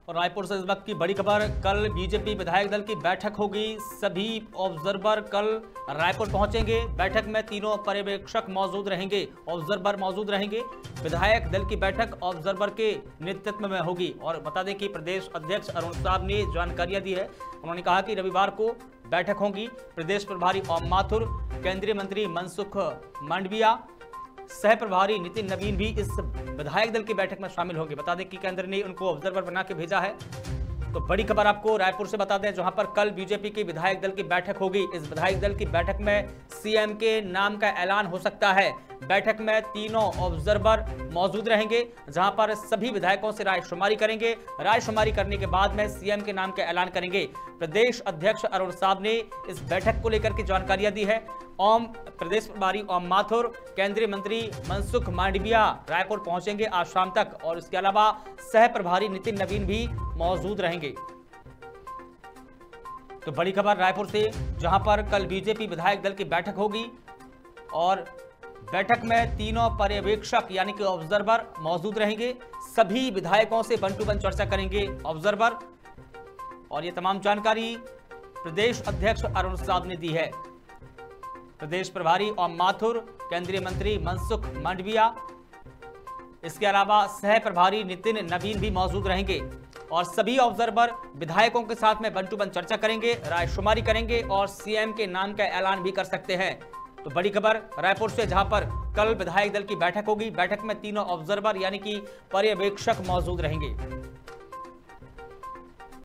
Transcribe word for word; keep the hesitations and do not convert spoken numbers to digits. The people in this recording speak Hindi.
और रायपुर से इस वक्त की बड़ी खबर, कल बीजेपी विधायक दल की बैठक होगी। सभी ऑब्जर्वर कल रायपुर पहुंचेंगे। बैठक में तीनों पर्यवेक्षक मौजूद रहेंगे, ऑब्जर्वर मौजूद रहेंगे। विधायक दल की बैठक ऑब्जर्वर के नेतृत्व में होगी। और बता दें कि प्रदेश अध्यक्ष अरुण साहब ने जानकारियां दी है। उन्होंने कहा कि रविवार को बैठक होगी। प्रदेश प्रभारी ओम माथुर, केंद्रीय मंत्री मनसुख मांडविया, सह प्रभारी नितिन नवीन भी इस विधायक दल की बैठक में शामिल होंगे। बता दें कि केंद्र ने उनको ऑब्जर्वर बना के भेजा है। तो बड़ी खबर आपको रायपुर से बता दें, जहां पर कल बीजेपी की विधायक दल की बैठक होगी। इस विधायक दल की बैठक में सीएम के नाम का ऐलान हो सकता है। बैठक में तीनों ऑब्जर्वर मौजूद रहेंगे, जहां पर सभी विधायकों से रायशुमारी करेंगे। रायशुमारी करने के बाद में सीएम के नाम का ऐलान करेंगे। प्रदेश अध्यक्ष अरुण साहब ने इस बैठक को लेकर के जानकारियां दी है। ओम प्रदेश प्रभारी ओम माथुर, केंद्रीय मंत्री मनसुख मांडविया रायपुर पहुंचेंगे आज शाम तक। और इसके अलावा सह प्रभारी नितिन नवीन भी मौजूद रहेंगे। तो बड़ी खबर रायपुर से, जहां पर कल बीजेपी विधायक दल की बैठक होगी और बैठक में तीनों पर्यवेक्षक यानी कि ऑब्जर्वर मौजूद रहेंगे। सभी विधायकों से वन टू वन चर्चा करेंगे ऑब्जर्वर। और ये तमाम जानकारी प्रदेश अध्यक्ष अरुण साहब ने दी है। प्रदेश प्रभारी ओम माथुर, केंद्रीय मंत्री मनसुख मांडविया, इसके अलावा सह प्रभारी नितिन नवीन भी मौजूद रहेंगे। और सभी ऑब्जर्वर विधायकों के साथ में वन टू वन चर्चा करेंगे, रायशुमारी करेंगे और सीएम के नाम का ऐलान भी कर सकते हैं। तो बड़ी खबर रायपुर से, जहां पर कल विधायक दल की बैठक होगी। बैठक में तीनों ऑब्जर्वर यानी कि पर्यवेक्षक मौजूद रहेंगे।